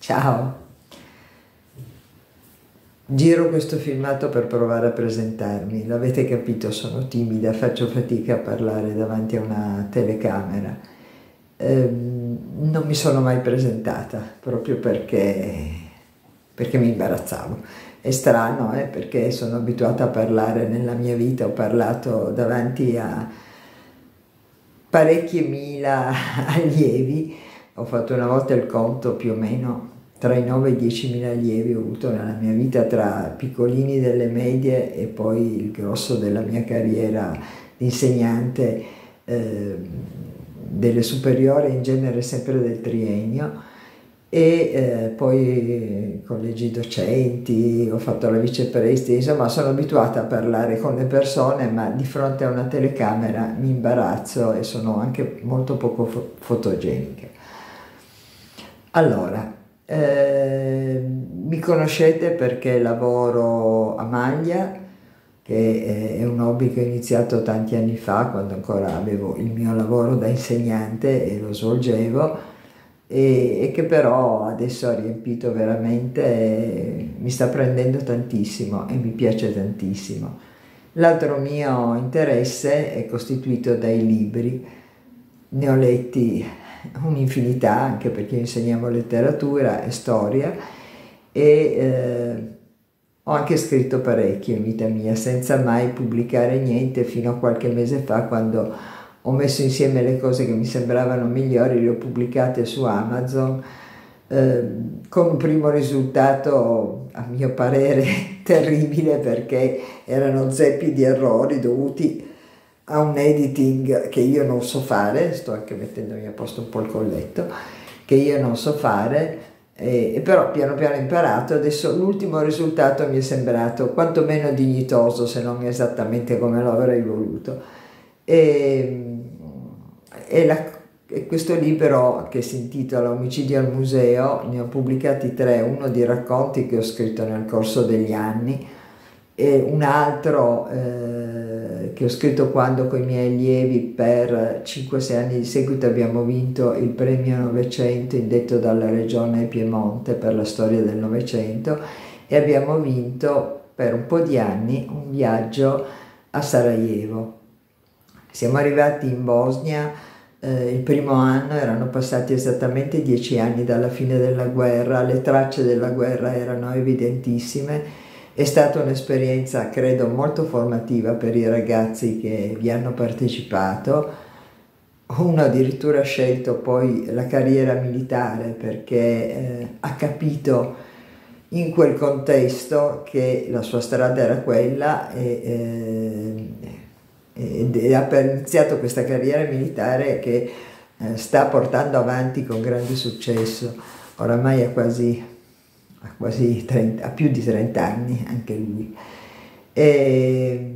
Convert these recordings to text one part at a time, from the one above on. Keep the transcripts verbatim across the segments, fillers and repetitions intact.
Ciao, giro questo filmato per provare a presentarmi. L'avete capito, sono timida, faccio fatica a parlare davanti a una telecamera. Ehm, non mi sono mai presentata, proprio perché, perché mi imbarazzavo. È strano, eh, perché sono abituata a parlare nella mia vita, ho parlato davanti a parecchie mila allievi, ho fatto una volta il conto più o meno tra i nove e i diecimila allievi ho avuto nella mia vita, tra piccolini delle medie e poi il grosso della mia carriera di insegnante eh, delle superiori, in genere sempre del triennio, e eh, poi collegi docenti, ho fatto la vicepresti, insomma sono abituata a parlare con le persone, ma di fronte a una telecamera mi imbarazzo e sono anche molto poco fo fotogenica. Allora, eh, mi conoscete perché lavoro a maglia, che è un hobby che ho iniziato tanti anni fa, quando ancora avevo il mio lavoro da insegnante e lo svolgevo, e, e che però adesso ha riempito veramente, eh, mi sta prendendo tantissimo e mi piace tantissimo. L'altro mio interesse è costituito dai libri, ne ho letti un'infinità, anche perché insegniamo letteratura e storia, e eh, ho anche scritto parecchio in vita mia, senza mai pubblicare niente, fino a qualche mese fa, quando ho messo insieme le cose che mi sembravano migliori, le ho pubblicate su Amazon, eh, con un primo risultato, a mio parere, terribile, perché erano zeppi di errori dovuti a un editing che io non so fare, sto anche mettendomi a posto un po' il colletto, che io non so fare, e, e però piano piano ho imparato. Adesso l'ultimo risultato mi è sembrato quantomeno dignitoso, se non esattamente come lo avrei voluto. E, e, la, e questo libro, che si intitola Omicidio al museo, ne ho pubblicati tre, uno di racconti che ho scritto nel corso degli anni, e un altro eh, che ho scritto quando con i miei allievi per cinque sei anni di seguito abbiamo vinto il premio Novecento indetto dalla regione Piemonte per la storia del Novecento, e abbiamo vinto per un po' di anni un viaggio a Sarajevo. Siamo arrivati in Bosnia, eh, il primo anno, erano passati esattamente dieci anni dalla fine della guerra, le tracce della guerra erano evidentissime. È stata un'esperienza, credo, molto formativa per i ragazzi che vi hanno partecipato. Uno addirittura ha scelto poi la carriera militare perché eh, ha capito in quel contesto che la sua strada era quella, e, eh, ed ha iniziato questa carriera militare che eh, sta portando avanti con grande successo. Oramai ha quasi... ha quasi trenta, ha più di trenta anni anche lui. E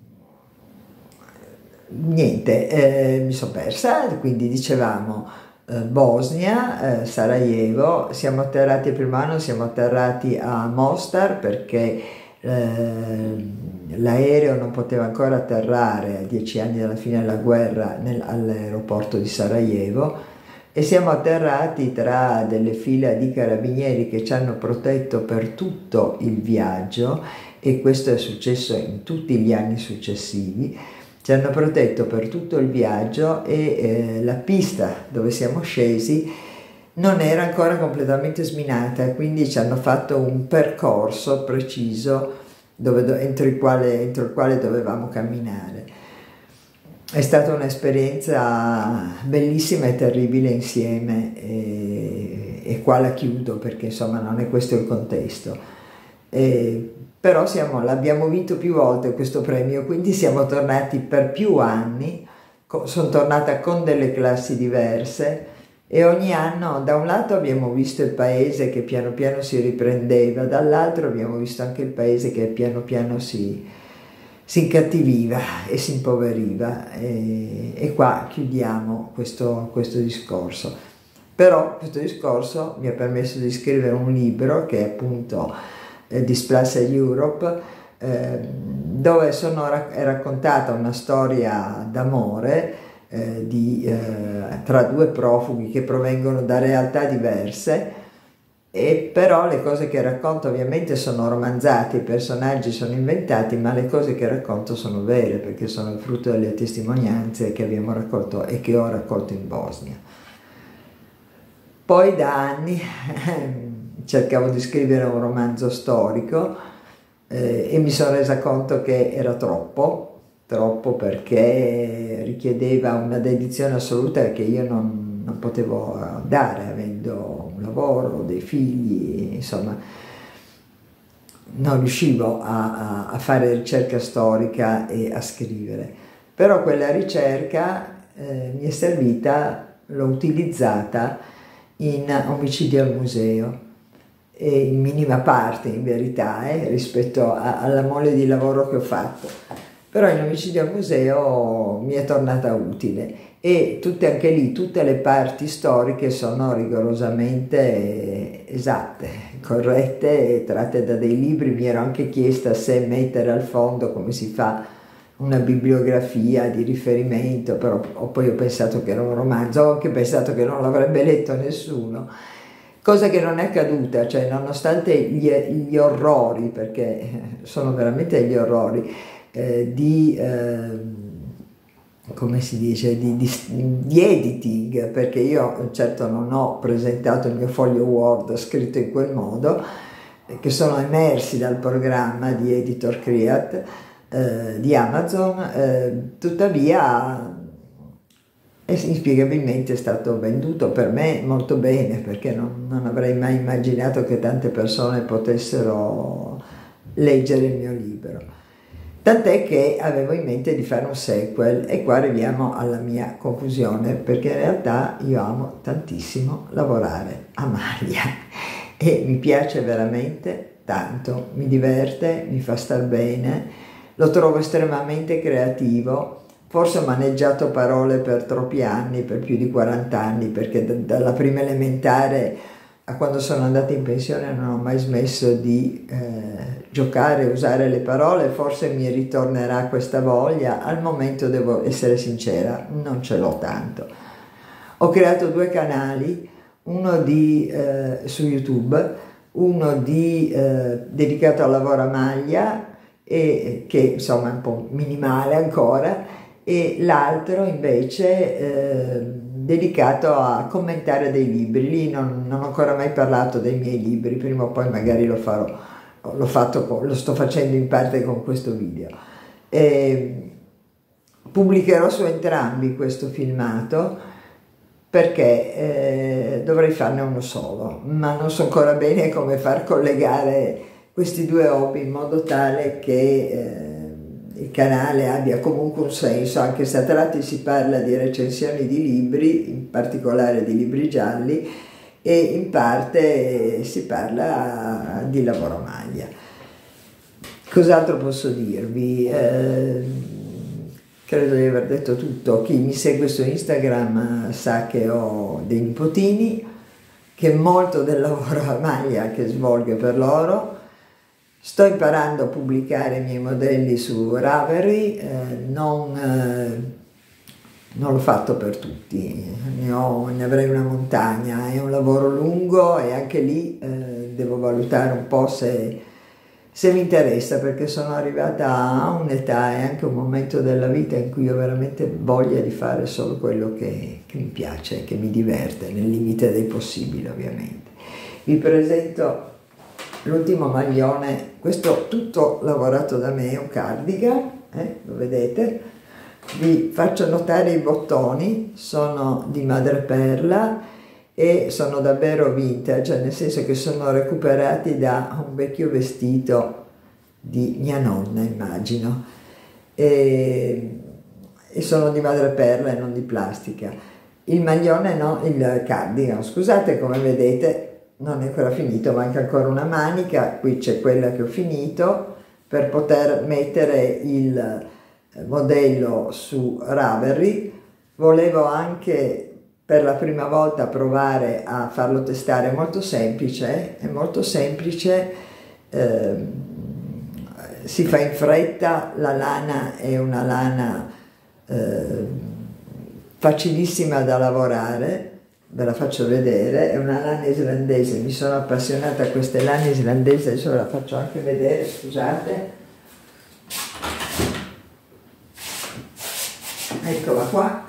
niente, eh, mi sono persa, quindi dicevamo eh, Bosnia, eh, Sarajevo, siamo atterrati il primo anno, siamo atterrati a Mostar perché eh, l'aereo non poteva ancora atterrare a dieci anni dalla fine della guerra all'aeroporto di Sarajevo, e siamo atterrati tra delle file di carabinieri che ci hanno protetto per tutto il viaggio, e questo è successo in tutti gli anni successivi. Ci hanno protetto per tutto il viaggio, e eh, la pista dove siamo scesi non era ancora completamente sminata, quindi ci hanno fatto un percorso preciso dove, entro, il quale, entro il quale dovevamo camminare. È stata un'esperienza bellissima e terribile insieme, e, e qua la chiudo perché insomma non è questo il contesto. E, però l'abbiamo vinto più volte questo premio, quindi siamo tornati per più anni, sono tornata con delle classi diverse, e ogni anno da un lato abbiamo visto il paese che piano piano si riprendeva, dall'altro abbiamo visto anche il paese che piano piano si... si incattiviva e si impoveriva, e, e qua chiudiamo questo, questo discorso. Però questo discorso mi ha permesso di scrivere un libro che è appunto eh, Displasia Europe, eh, dove sono, è raccontata una storia d'amore eh, di, eh, tra due profughi che provengono da realtà diverse, E però le cose che racconto ovviamente sono romanzate, i personaggi sono inventati, ma le cose che racconto sono vere, perché sono il frutto delle testimonianze che abbiamo raccolto e che ho raccolto in Bosnia. Poi da anni cercavo di scrivere un romanzo storico eh, e mi sono resa conto che era troppo, troppo perché richiedeva una dedizione assoluta che io non, non potevo dare, avendo un lavoro, dei figli, insomma, non riuscivo a, a, a fare ricerca storica e a scrivere. Però quella ricerca eh, mi è servita, l'ho utilizzata in Omicidio al museo, e in minima parte in verità eh, rispetto a, alla mole di lavoro che ho fatto, però in Omicidio al museo mi è tornata utile, e tutte, anche lì tutte le parti storiche sono rigorosamente esatte, corrette e tratte da dei libri. Mi ero anche chiesta se mettere al fondo, come si fa, una bibliografia di riferimento, però poi ho pensato che era un romanzo, ho anche pensato che non l'avrebbe letto nessuno, cosa che non è accaduta, cioè nonostante gli, gli orrori, perché sono veramente gli orrori, eh, di, eh, come si dice, di, di, di editing, perché io certo non ho presentato il mio foglio Word scritto in quel modo, che sono emersi dal programma di Editor Create, Eh, di Amazon, eh, tuttavia è inspiegabilmente stato venduto per me molto bene, perché non, non avrei mai immaginato che tante persone potessero leggere il mio libro, tant'è che avevo in mente di fare un sequel. E qua arriviamo alla mia confusione, perché in realtà io amo tantissimo lavorare a maglia e mi piace veramente tanto, mi diverte, mi fa star bene. Lo trovo estremamente creativo, forse ho maneggiato parole per troppi anni, per più di quaranta anni, perché dalla prima elementare a quando sono andata in pensione non ho mai smesso di eh, giocare, usare le parole. Forse mi ritornerà questa voglia, al momento devo essere sincera, non ce l'ho tanto. Ho creato due canali, uno di, eh, su YouTube, uno di, eh, dedicato al lavoro a maglia, e che insomma è un po' minimale ancora, e l'altro invece eh, dedicato a commentare dei libri. Lì non, non ho ancora mai parlato dei miei libri, prima o poi magari lo farò, l'ho fatto, lo sto facendo in parte con questo video. E pubblicherò su entrambi questo filmato, perché eh, dovrei farne uno solo, ma non so ancora bene come far collegare questi due hobby in modo tale che eh, il canale abbia comunque un senso, anche se a tratti si parla di recensioni di libri, in particolare di libri gialli, e in parte si parla di lavoro a maglia. Cos'altro posso dirvi? Eh, credo di aver detto tutto. Chi mi segue su Instagram sa che ho dei nipotini, che molto del lavoro a maglia che svolgo per loro. Sto imparando a pubblicare i miei modelli su Ravelry, eh, non, eh, non l'ho fatto per tutti, ne, ho, ne avrei una montagna, è un lavoro lungo e anche lì eh, devo valutare un po' se, se mi interessa, perché sono arrivata a un'età e anche un momento della vita in cui ho veramente voglia di fare solo quello che, che mi piace, che mi diverte, nel limite dei possibili ovviamente. Vi presento l'ultimo maglione, questo tutto lavorato da me, è un cardigan, eh, lo vedete. Vi faccio notare i bottoni, sono di madreperla e sono davvero vintage, nel senso che sono recuperati da un vecchio vestito di mia nonna, immagino, e, e sono di madreperla e non di plastica. Il maglione, no, il cardigan, scusate, come vedete non è ancora finito, manca ancora una manica. Qui c'è quella che ho finito per poter mettere il modello su Ravelry. Volevo anche per la prima volta provare a farlo testare, è molto semplice, è molto semplice, eh, si fa in fretta, la lana è una lana eh, facilissima da lavorare, ve la faccio vedere, è una lana islandese, mi sono appassionata a queste lane islandesi, adesso ve la faccio anche vedere, scusate. Eccola qua.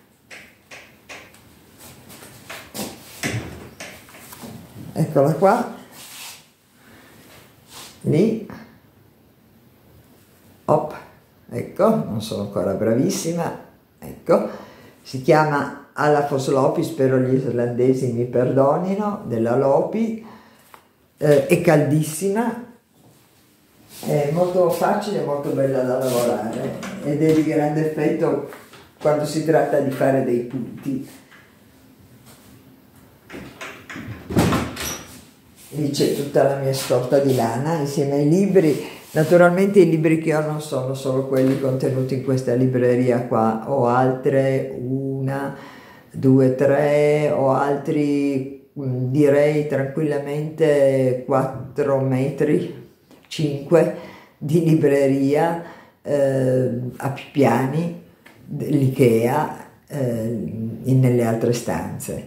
Eccola qua. Lì. Op. Ecco, non sono ancora bravissima. Ecco, si chiama Alaphos Lopi, spero gli islandesi mi perdonino, della Lopi, eh, è caldissima, è molto facile, molto bella da lavorare ed è di grande effetto quando si tratta di fare dei punti. Lì c'è tutta la mia scorta di lana insieme ai libri. Naturalmente i libri che ho non sono solo quelli contenuti in questa libreria qua, ho altre, una, due, tre, ho altri direi tranquillamente quattro metri, cinque di libreria eh, a più piani, l'Ikea, eh, nelle altre stanze.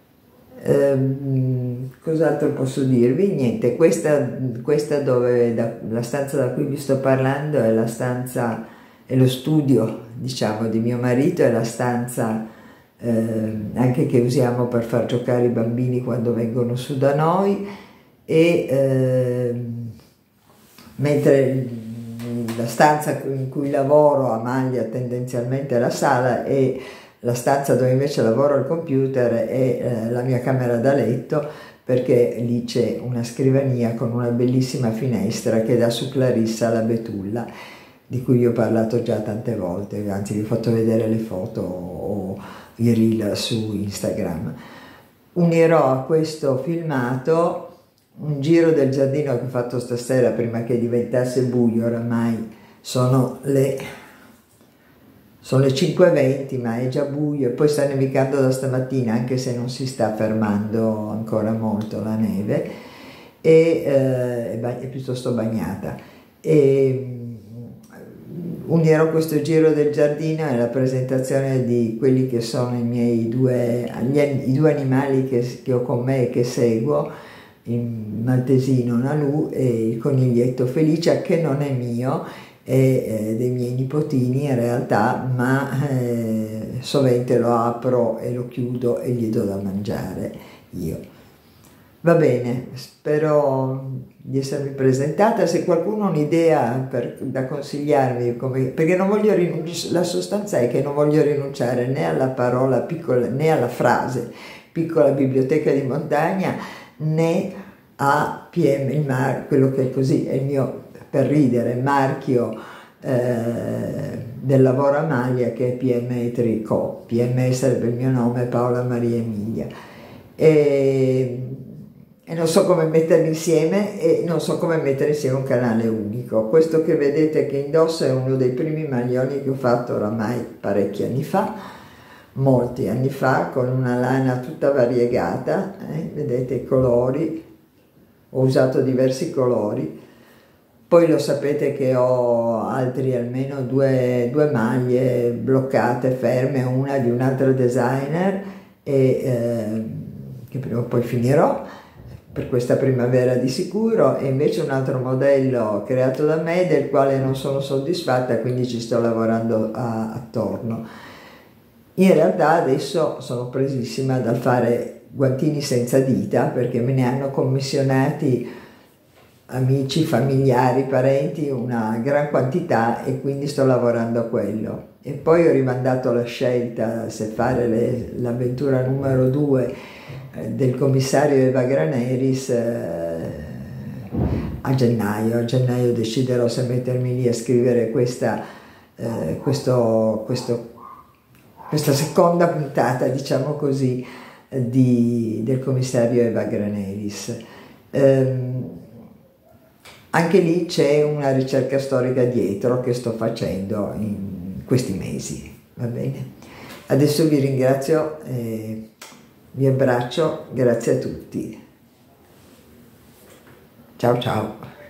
Um, cos'altro posso dirvi? Niente, questa, questa dove da, la stanza da cui vi sto parlando è la stanza, è lo studio, diciamo, di mio marito, è la stanza eh, anche che usiamo per far giocare i bambini quando vengono su da noi, e eh, mentre la stanza in cui lavoro a maglia tendenzialmente è la sala, e la stanza dove invece lavoro al computer è eh, la mia camera da letto, perché lì c'è una scrivania con una bellissima finestra che dà su Clarissa la betulla, di cui vi ho parlato già tante volte, anzi vi ho fatto vedere le foto o i reel su Instagram. Unirò a questo filmato un giro del giardino che ho fatto stasera prima che diventasse buio, oramai sono le... Sono le cinque e venti, ma è già buio, e poi sta nevicando da stamattina, anche se non si sta fermando ancora molto la neve, e eh, è piuttosto bagnata. E unirò questo giro del giardino e la presentazione di quelli che sono i miei due, gli, i due animali che, che ho con me e che seguo, il maltesino Nalu e il coniglietto Felicia, che non è mio, e eh, dei miei nipotini in realtà, ma eh, sovente lo apro e lo chiudo e gli do da mangiare io. Va bene, spero di essermi presentata. Se qualcuno ha un'idea da consigliarmi, come, perché non voglio rinunciare, la sostanza è che non voglio rinunciare né alla parola piccola, né alla frase piccola biblioteca di montagna, né a P M, il mar, quello che è così, è il mio, per ridere, marchio eh, del lavoro a maglia, che è P M Tricot. P M sarebbe il mio nome, Paola Maria Emilia. E, e non so come metterli insieme, e non so come mettere insieme un canale unico. Questo che vedete che indosso è uno dei primi maglioni che ho fatto oramai parecchi anni fa, molti anni fa, con una lana tutta variegata, eh? Vedete i colori, ho usato diversi colori. Poi lo sapete che ho altri almeno due, due maglie bloccate, ferme, una di un altro designer, e, eh, che prima o poi finirò, per questa primavera di sicuro, e invece un altro modello creato da me del quale non sono soddisfatta, quindi ci sto lavorando a, attorno. In realtà adesso sono presissima dal fare guantini senza dita, perché me ne hanno commissionati amici, familiari, parenti, una gran quantità, e quindi sto lavorando a quello. E poi ho rimandato la scelta se fare l'avventura numero due eh, del commissario Eva Graneris eh, a gennaio. A gennaio deciderò se mettermi lì a scrivere questa, eh, questo, questo, questa seconda puntata, diciamo così, di, del commissario Eva Graneris. Um, Anche lì c'è una ricerca storica dietro che sto facendo in questi mesi, va bene? Adesso vi ringrazio, eh, vi abbraccio, grazie a tutti. Ciao ciao.